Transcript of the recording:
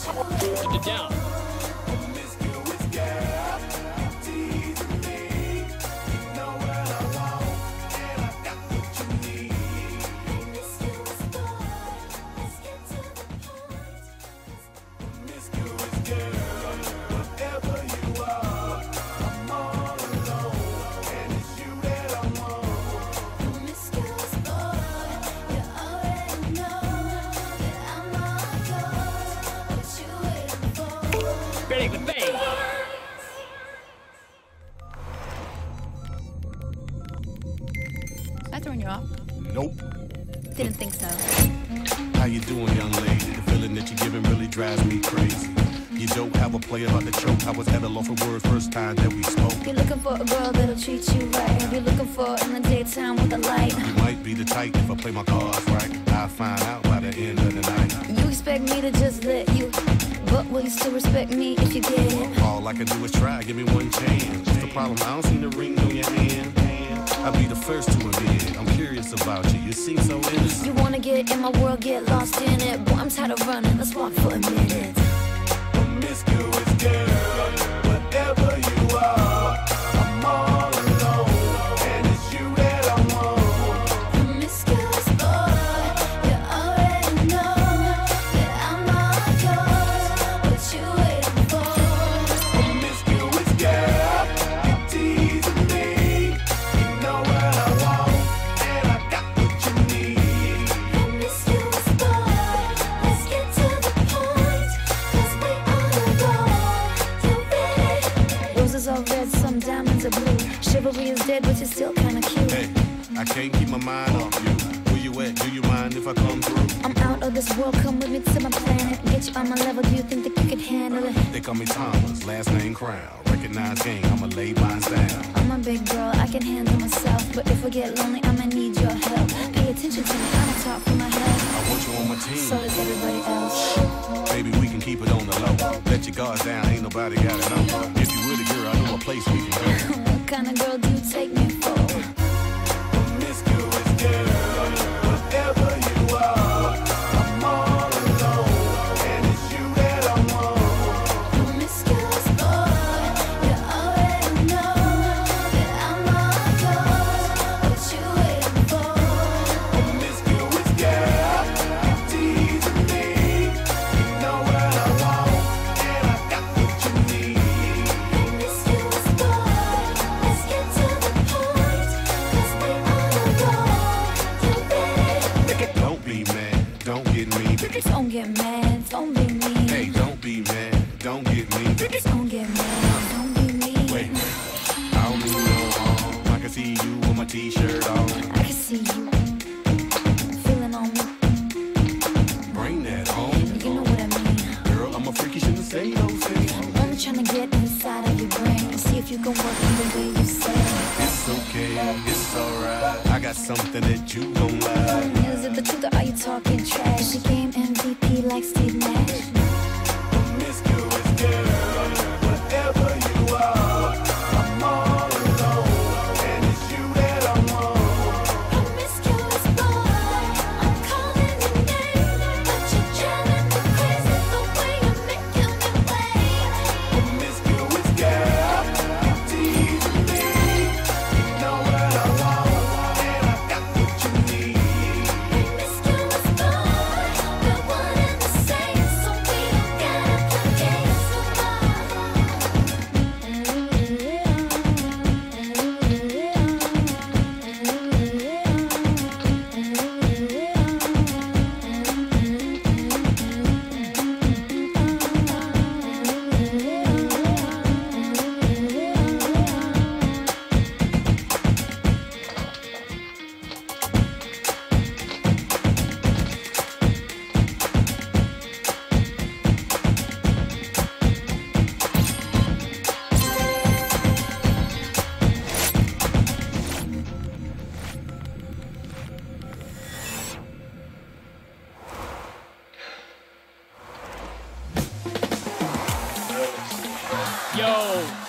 Put it down. Ready to bang. I throwing you off? Nope. Didn't think so. How you doing, young lady? The feeling that you're giving really drives me crazy. You don't have a play about the choke. I was at a loss for words first time that we spoke. You're looking for a girl that'll treat you right. You're looking for in the daytime with a light. You might be the type if I play my cards right. I'll find out by the end of the night. You expect me to just let you, but will you still respect me if you get it? All I can do is try, give me one chance. What's the problem? I don't see the ring on your hand. I'll be the first to admit it. I'm curious about you. You seem so innocent. You wanna get in my world, get lost in it. Boy, I'm tired of running. Let's walk for a minute. Promiscuous girl, whatever you are, I'm all alone, and it's you that I want. Promiscuous boy, you already know that I'm all yours. What you waiting for? Promiscuous girl, you teasing me. You know what I want, and I got what you need. Promiscuous boy, let's get to the point, 'cause we on the road. You ready? Roses are red, some diamonds are blue. Chivalry is dead, but you're still kinda cute. Hey, I can't keep my mind off you. Where you at? Do you mind if I come through? I'm out of this world, come with me to my planet. Get you on my level, do you think that you can handle it? They call me Thomas, last name Crown. Recognize game, I'ma lay mine down. I'm a big girl, I can handle myself. But if I get lonely, I'ma need your help. Pay attention to me, I'ma talk from my head. I want you on my team. So does everybody else. Baby, we can keep it on the low. Let your guards down, ain't nobody gotta know. If you with a girl, I know a place we can go. What kind of girl do you take me for? Promiscuous girl, whatever you are, I'm all alone, and it's you that I want. Promiscuous boy, you already know that I'm all yours. What you waiting for? Promiscuous girl, you teasing me. You know what I want, and I got what you need. Promiscuous boy, let's get to the point, 'cause we on the road. You ready? Don't be mad, don't get me. Don't get mad, don't be mean. Hey, don't be mad, don't get me. Don't get mad, don't be mean. Wait, I don't mean no harm. I can see you with my t-shirt on. I can see you feeling on me. Bring that home. You know what I mean. Girl, I'm a freak, you shouldn't say those things. Only trying to get inside of your brain. See if you can work in the way you say. It's okay, it's alright. I got something that you don't like. Is it the truth or are you talking trash? You game MVP like Steve Nash. Promiscuous girl, whatever you are, I'm all alone, and it's you that I want. Promiscuous boy, I'm calling your name, but you're driving me crazy the way you're making me wait. Promiscuous girl, you teasing me. You know what I want, and I got what you need. Promiscuous boy, we're one and the same, so we don't gotta play games no Yo.